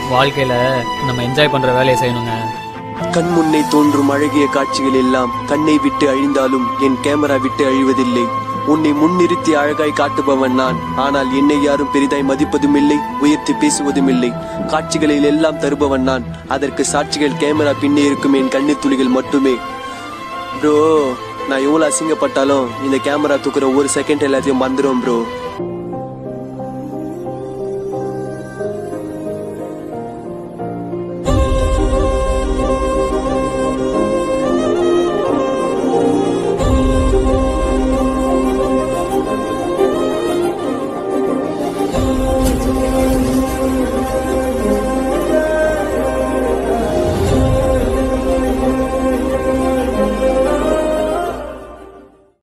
வாழ்க்கையில நம்ம என்ஜாய் பண்ற வேலையை செய்யணுங்க. கண் முன்னே தோன்றும் அழகிய காட்சிகள் எல்லாம் கண்ணை விட்டு அழிந்தாலும் என் கேமரா விட்டு அழிவதில்லை. உன்னை முன்னிறுத்தி அழகாய் காட்டுபவன் நான். ஆனால் என்னை யாரும் பெரிதாய் மதிப்பதும் இல்லை, உயர்த்தி பேசுவதும் இல்லை. காட்சிகளில் எல்லாம் தருபவன் நான். அதற்கு சாட்சிகள் கேமரா பின்னே இருக்கும் என் கண்ணீர் துளிகள் மட்டுமே. ப்ரோ, நான் எவ்வளவு அசிங்கப்பட்டாலும் இந்த கேமரா தூக்குற ஒரு செகண்ட் எல்லாத்தையும் மறந்துடும் ப்ரோ.